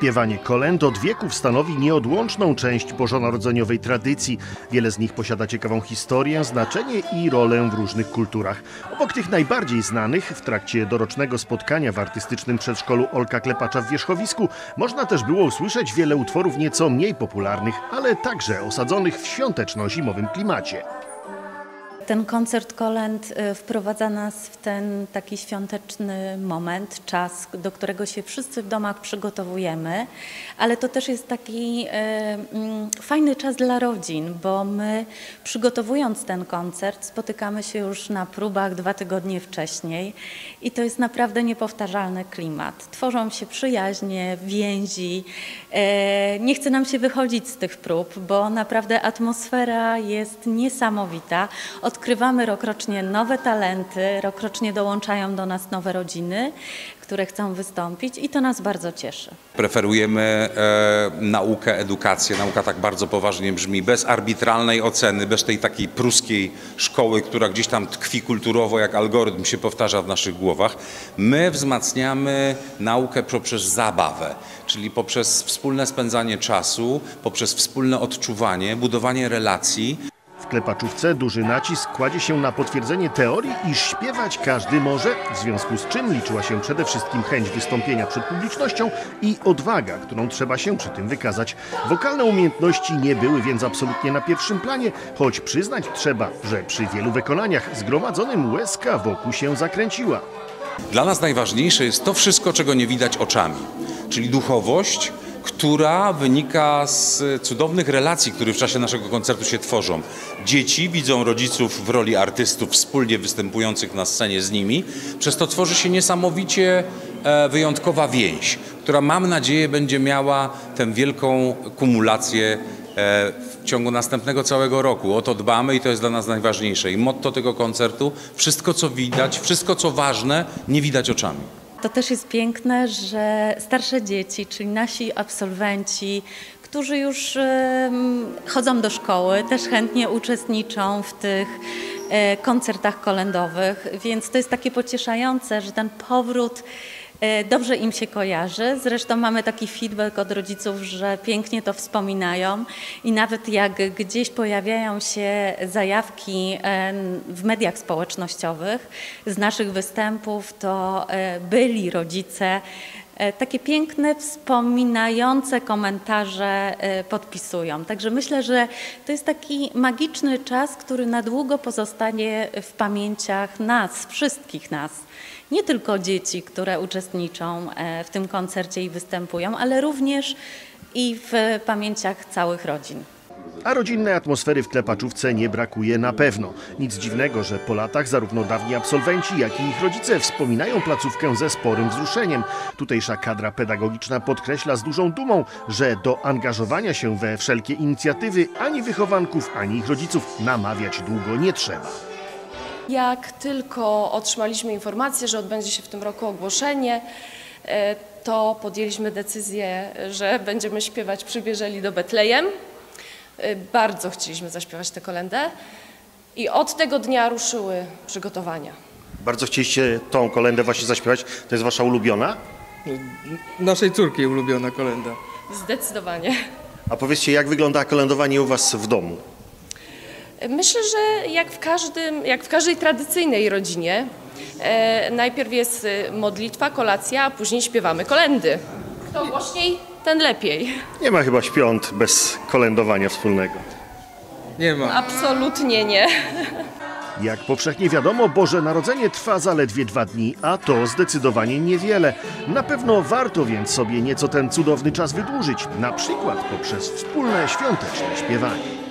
Śpiewanie kolęd od wieków stanowi nieodłączną część bożonarodzeniowej tradycji. Wiele z nich posiada ciekawą historię, znaczenie i rolę w różnych kulturach. Obok tych najbardziej znanych, w trakcie dorocznego spotkania w artystycznym przedszkolu Olka Klepacza w Wierzchowisku można też było usłyszeć wiele utworów nieco mniej popularnych, ale także osadzonych w świąteczno-zimowym klimacie. Ten koncert kolęd wprowadza nas w ten taki świąteczny moment, czas, do którego się wszyscy w domach przygotowujemy, ale to też jest taki fajny czas dla rodzin, bo my przygotowując ten koncert spotykamy się już na próbach 2 tygodnie wcześniej i to jest naprawdę niepowtarzalny klimat. Tworzą się przyjaźnie, więzi, nie chce nam się wychodzić z tych prób, bo naprawdę atmosfera jest niesamowita. Odkrywamy rokrocznie nowe talenty, rokrocznie dołączają do nas nowe rodziny, które chcą wystąpić i to nas bardzo cieszy. Preferujemy naukę, edukację. Nauka tak bardzo poważnie brzmi, bez arbitralnej oceny, bez tej takiej pruskiej szkoły, która gdzieś tam tkwi kulturowo, jak algorytm się powtarza w naszych głowach. My wzmacniamy naukę poprzez zabawę, czyli poprzez wspólne spędzanie czasu, poprzez wspólne odczuwanie, budowanie relacji. W Klepaczówce duży nacisk kładzie się na potwierdzenie teorii, iż śpiewać każdy może, w związku z czym liczyła się przede wszystkim chęć wystąpienia przed publicznością i odwaga, którą trzeba się przy tym wykazać. Wokalne umiejętności nie były więc absolutnie na pierwszym planie, choć przyznać trzeba, że przy wielu wykonaniach zgromadzonym łezka wokół się zakręciła. Dla nas najważniejsze jest to wszystko, czego nie widać oczami, czyli duchowość, która wynika z cudownych relacji, które w czasie naszego koncertu się tworzą. Dzieci widzą rodziców w roli artystów wspólnie występujących na scenie z nimi. Przez to tworzy się niesamowicie wyjątkowa więź, która mam nadzieję będzie miała tę wielką kumulację w ciągu następnego całego roku. O to dbamy i to jest dla nas najważniejsze. I motto tego koncertu: wszystko co widać, wszystko co ważne, nie widać oczami. To też jest piękne, że starsze dzieci, czyli nasi absolwenci, którzy już chodzą do szkoły, też chętnie uczestniczą w tych koncertach kolędowych, więc to jest takie pocieszające, że ten powrót dobrze im się kojarzy. Zresztą mamy taki feedback od rodziców, że pięknie to wspominają i nawet jak gdzieś pojawiają się zajawki w mediach społecznościowych z naszych występów, to byli rodzice takie piękne, wspominające komentarze podpisują. Także myślę, że to jest taki magiczny czas, który na długo pozostanie w pamięciach nas, wszystkich nas. Nie tylko dzieci, które uczestniczą w tym koncercie i występują, ale również i w pamięciach całych rodzin. A rodzinnej atmosfery w Klepaczówce nie brakuje na pewno. Nic dziwnego, że po latach zarówno dawni absolwenci, jak i ich rodzice wspominają placówkę ze sporym wzruszeniem. Tutejsza kadra pedagogiczna podkreśla z dużą dumą, że do angażowania się we wszelkie inicjatywy ani wychowanków, ani ich rodziców namawiać długo nie trzeba. Jak tylko otrzymaliśmy informację, że odbędzie się w tym roku ogłoszenie, to podjęliśmy decyzję, że będziemy śpiewać Przybierzeli do Betlejem. Bardzo chcieliśmy zaśpiewać tę kolędę i od tego dnia ruszyły przygotowania. Bardzo chcieliście tą kolędę właśnie zaśpiewać. To jest wasza ulubiona? Naszej córki ulubiona kolęda. Zdecydowanie. A powiedzcie, jak wygląda kolędowanie u was w domu? Myślę, że jak w każdej tradycyjnej rodzinie, najpierw jest modlitwa, kolacja, a później śpiewamy kolędy. Kto głośniej, ten lepiej. Nie ma chyba świąt bez kolędowania wspólnego. Nie ma. Absolutnie nie. Jak powszechnie wiadomo, Boże Narodzenie trwa zaledwie 2 dni, a to zdecydowanie niewiele. Na pewno warto więc sobie nieco ten cudowny czas wydłużyć, na przykład poprzez wspólne świąteczne śpiewanie.